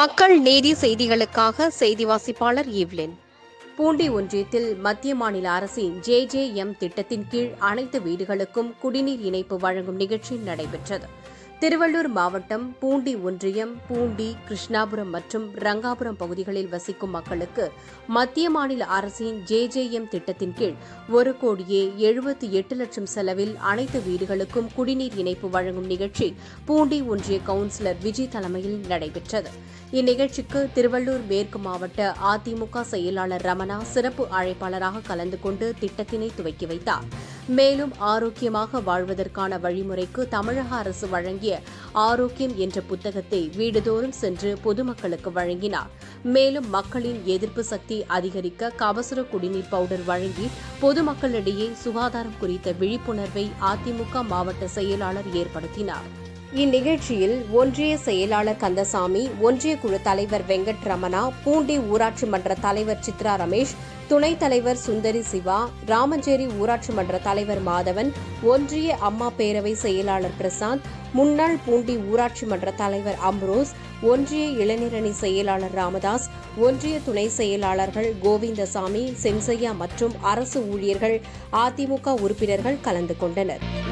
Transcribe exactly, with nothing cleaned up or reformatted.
மக்கள் நீதி செய்திகளுக்காக செய்தி வாசிப்பாளர் ஈவ்லின். பூண்டி ஒன்றியத்தில் மத்திய மாநில அரசின் ஜேஜேஎம் திட்டத்தின் கீழ் அனைத்து வீடுகளுக்கும் குடிநீர் இணைப்பு வழங்கும் நிகழ்ச்சி நடைபெற்றது. திருவள்ளூர் மாவட்டம் பூண்டி ஒன்றியம் பூண்டி, கிருஷ்ணாபுரம் மற்றும் ரங்காபுரம் பகுதிகளில் வசிக்கும் மக்களுக்கு மத்திய மாநில அரசின் ஜேஜேஎம் திட்டத்தின் கீழ் ஒரு கோடியே எழுபத்தி எட்டு லட்சம் செலவில் அனைத்து வீடுகளுக்கும் குடிநீர் இணைப்பு வழங்கும் நிகழ்ச்சி பூண்டி ஒன்றிய கவுன்சிலர் விஜய் தலைமையில் நடைபெற்றது. இந்நிகழ்ச்சிக்கு திருவள்ளூர் மேற்கு மாவட்ட அதிமுக செயலாளர் ரமணா சிறப்பு அழைப்பாளராக கலந்து கொண்டு திட்டத்தினை துவக்கி வைத்தார். மேலும் ஆரோக்கியமாக வாழ்வதற்கான வழிமுறைக்கு தமிழக அரசு வழங்கிய ஆரோக்கியம் என்ற புத்தகத்தை வீடுதோறும் சென்று பொதுமக்களுக்கு வழங்கினார். மேலும் மக்களின் எதிர்ப்பு சக்தி அதிகரிக்க கபசுர குடிநீர் பவுடர் வழங்கி பொதுமக்களிடையே சுகாதாரம் குறித்த விழிப்புணர்வை அதிமுக மாவட்ட செயலாளர் ஏற்படுத்தினார். இந்நிகழ்ச்சியில் ஒன்றிய செயலாளர் கந்தசாமி, ஒன்றிய குழு தலைவர் வெங்கட் ரமணா, பூண்டி ஊராட்சி மன்ற தலைவர் சித்ரா ரமேஷ், துணைத் தலைவர் சுந்தரி சிவா, ராமஞ்சேரி ஊராட்சி மன்ற தலைவர் மாதவன், ஒன்றிய அம்மா பேரவை செயலாளர் பிரசாந்த், முன்னாள் பூண்டி ஊராட்சி மன்ற தலைவர் அம்ரோஸ், ஒன்றிய இளைஞரணி செயலாளர் ராமதாஸ், ஒன்றிய துணை செயலாளர்கள் கோவிந்தசாமி, சென்சையா மற்றும் அரசு ஊழியர்கள், அதிமுக உறுப்பினர்கள் கலந்து கொண்டனர்.